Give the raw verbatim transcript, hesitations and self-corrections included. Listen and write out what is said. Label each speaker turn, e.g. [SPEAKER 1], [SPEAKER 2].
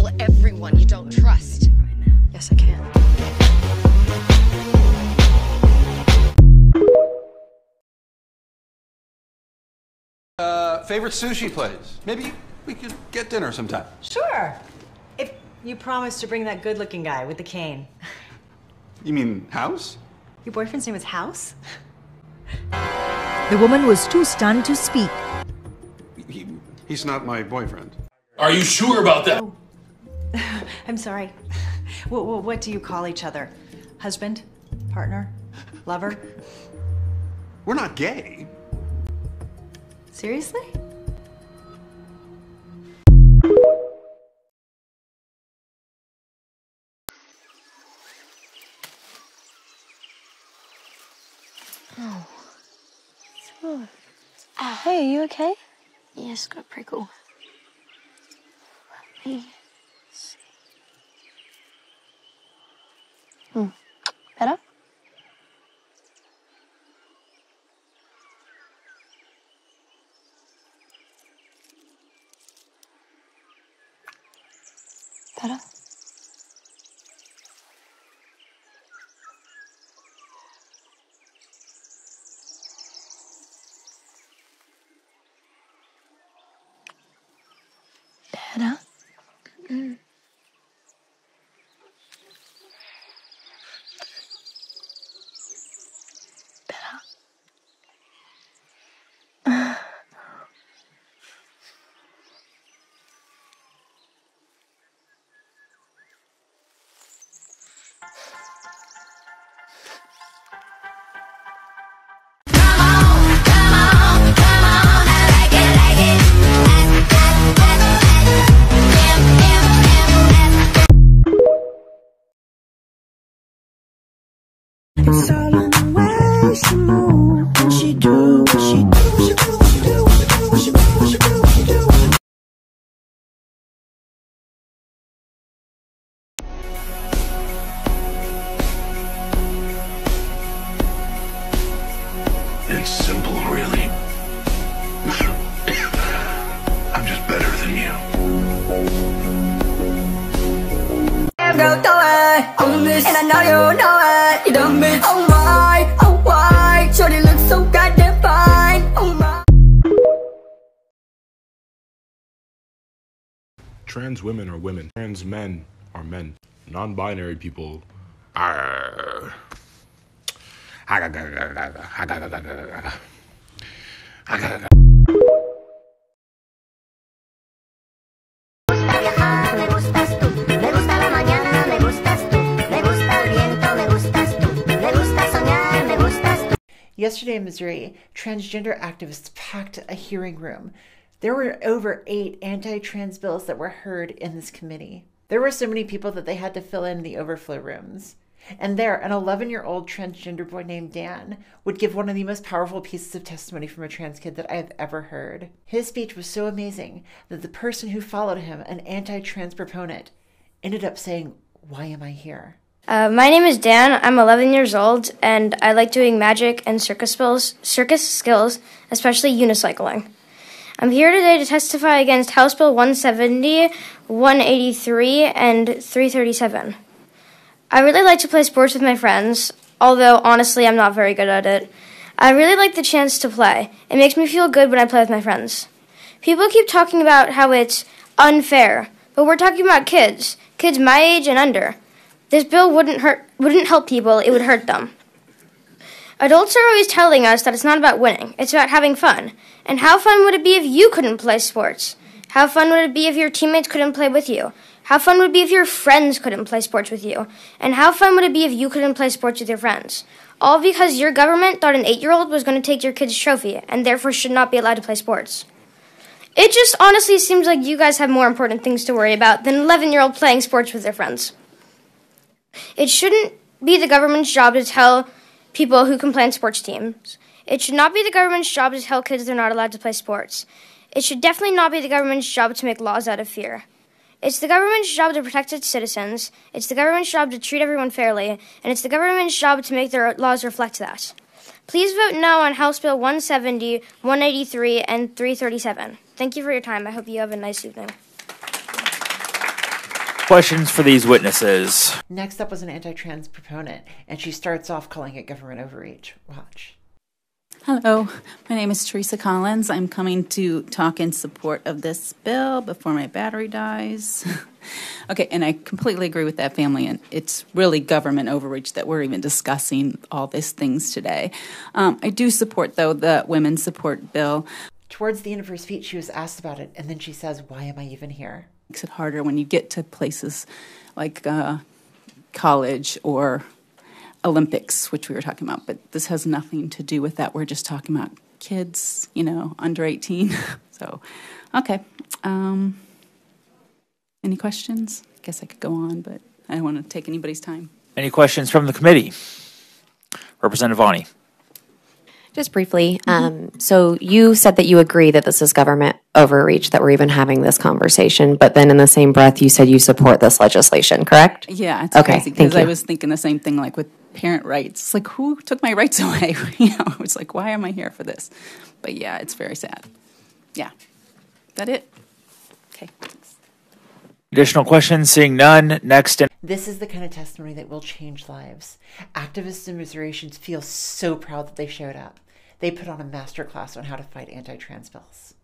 [SPEAKER 1] kill everyone you don't trust.
[SPEAKER 2] Yes, I can.
[SPEAKER 3] Uh, favorite sushi place? Maybe we could get dinner sometime.
[SPEAKER 4] Sure. If you promise to bring that good-looking guy with the cane.
[SPEAKER 3] You mean House?
[SPEAKER 4] Your boyfriend's name is House?
[SPEAKER 5] The woman was too stunned to speak.
[SPEAKER 3] He, he's not my boyfriend.
[SPEAKER 6] Are you sure about that?
[SPEAKER 4] Oh. I'm sorry. What, what, what do you call each other? Husband? Partner? Lover?
[SPEAKER 3] We're not gay.
[SPEAKER 4] Seriously?
[SPEAKER 2] Oh. Sure. Uh, hey, are you okay? Yes, got pretty cool. Let me see. Hmm. Better? Better? Better? Mm. Better?
[SPEAKER 7] It's all in the way she moves, what she do, what she do, what she do, what she do, what she do, what she do, what she do, what she do.
[SPEAKER 6] It's simple, really. I'm just better than you.
[SPEAKER 7] Go throw it on this, and I know you know it. You done bitch. Oh my, oh why? Shorty looks so goddamn fine. Oh my.
[SPEAKER 8] Trans women are women. Trans men are men. Non-binary people are.
[SPEAKER 9] Yesterday in Missouri, transgender activists packed a hearing room. There were over eight anti-trans bills that were heard in this committee. There were so many people that they had to fill in the overflow rooms. And there, an eleven-year-old transgender boy named Dan would give one of the most powerful pieces of testimony from a trans kid that I have ever heard. His speech was so amazing that the person who followed him, an anti-trans proponent, ended up saying, "Why am I here?"
[SPEAKER 10] Uh, my name is Dan. I'm eleven years old, and I like doing magic and circus skills, circus skills, especially unicycling. I'm here today to testify against House Bill one seventy, one eighty-three, and three thirty-seven. I really like to play sports with my friends, although honestly I'm not very good at it. I really like the chance to play. It makes me feel good when I play with my friends. People keep talking about how it's unfair, but we're talking about kids, kids my age and under. This bill wouldn't hurt, wouldn't help people, it would hurt them. Adults are always telling us that it's not about winning, it's about having fun. And how fun would it be if you couldn't play sports? How fun would it be if your teammates couldn't play with you? How fun would it be if your friends couldn't play sports with you? And how fun would it be if you couldn't play sports with your friends? All because your government thought an eight-year-old was going to take your kid's trophy and therefore should not be allowed to play sports. It just honestly seems like you guys have more important things to worry about than an eleven-year-old playing sports with their friends. It shouldn't be the government's job to tell people who can play on sports teams. It should not be the government's job to tell kids they're not allowed to play sports. It should definitely not be the government's job to make laws out of fear. It's the government's job to protect its citizens, it's the government's job to treat everyone fairly, and it's the government's job to make their laws reflect that. Please vote no on House Bill one seventy, one eighty-three, and three thirty-seven. Thank you for your time. I hope you have a nice evening.
[SPEAKER 11] questions for these witnesses?
[SPEAKER 9] Next up was an anti-trans proponent, and she starts off calling it government overreach. Watch.
[SPEAKER 12] Hello, my name is Teresa Collins. I'm coming to talk in support of this bill before my battery dies. Okay, and I completely agree with that family, and it's really government overreach that we're even discussing all these things today. Um, I do support, though, the women's support bill.
[SPEAKER 9] Towards the end of her speech, she was asked about it, and then she says, why am I even here?
[SPEAKER 12] Makes it harder when you get to places like uh, college or Olympics, which we were talking about, but this has nothing to do with that. We're just talking about kids, you know, under eighteen. So, okay. Um, any questions? I guess I could go on, but I don't want to take anybody's time.
[SPEAKER 11] Any questions from the committee? Representative Vani.
[SPEAKER 13] Just briefly, um, so you said that you agree that this is government overreach, that we're even having this conversation, but then in the same breath, you said you support this legislation, correct?
[SPEAKER 12] Yeah, it's
[SPEAKER 13] okay,
[SPEAKER 12] crazy because I was thinking the same thing, like with parent rights. It's like, who took my rights away? You know, it's like, why am I here for this? But yeah, it's very sad. Yeah. Is that it? Okay. Thanks.
[SPEAKER 11] Additional questions? Seeing none. Next. In-
[SPEAKER 9] this is the kind of testimony that will change lives. Activists and Missourians feel so proud that they showed up. They put on a masterclass on how to fight anti-trans bills.